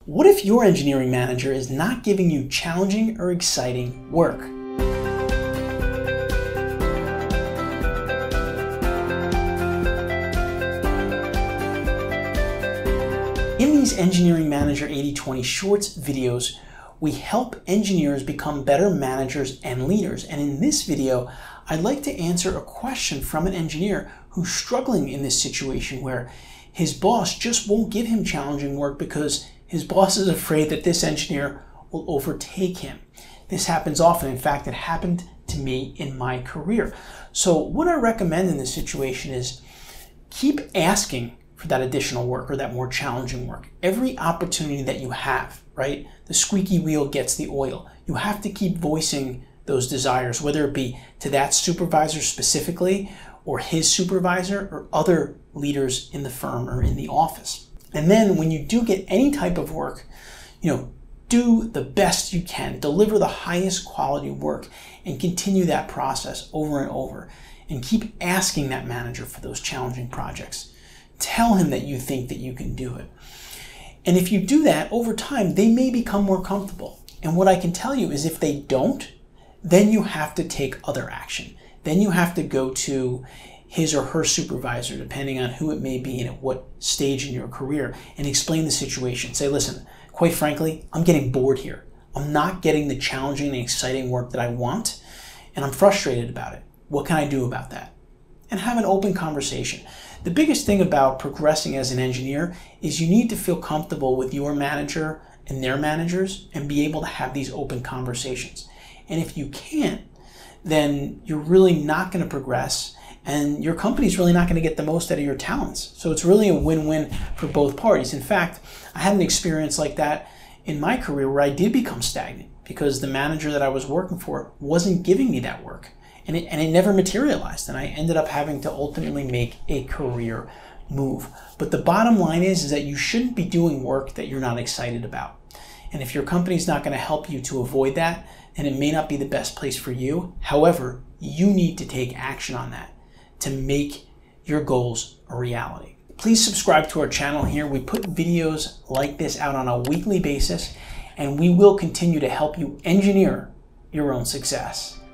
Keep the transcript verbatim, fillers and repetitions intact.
What if your engineering manager is not giving you challenging or exciting work? In these Engineering Manager eighty twenty Shorts videos, we help engineers become better managers and leaders. And in this video, I'd like to answer a question from an engineer who's struggling in this situation where his boss just won't give him challenging work because his boss is afraid that this engineer will overtake him. This happens often. In fact, it happened to me in my career. So what I recommend in this situation is keep asking for that additional work or that more challenging work. Every opportunity that you have, right? The squeaky wheel gets the oil. You have to keep voicing those desires, whether it be to that supervisor specifically or his supervisor or other leaders in the firm or in the office. And then when you do get any type of work, you know, do the best you can, deliver the highest quality work and continue that process over and over and keep asking that manager for those challenging projects. Tell him that you think that you can do it. And if you do that over time, they may become more comfortable. And what I can tell you is if they don't, then you have to take other action. Then you have to go to his or her supervisor, depending on who it may be and at what stage in your career, and explain the situation. Say, listen, quite frankly, I'm getting bored here. I'm not getting the challenging and exciting work that I want, and I'm frustrated about it. What can I do about that? And have an open conversation. The biggest thing about progressing as an engineer is you need to feel comfortable with your manager and their managers and be able to have these open conversations. And if you can't, then you're really not going to progress and your company's really not going to get the most out of your talents. So it's really a win-win for both parties. In fact, I had an experience like that in my career where I did become stagnant because the manager that I was working for wasn't giving me that work. And it, and it never materialized. And I ended up having to ultimately make a career move. But the bottom line is, is that you shouldn't be doing work that you're not excited about. And if your company's not going to help you to avoid that, then it may not be the best place for you. However, you need to take action on that to make your goals a reality. Please subscribe to our channel here. We put videos like this out on a weekly basis, and we will continue to help you engineer your own success.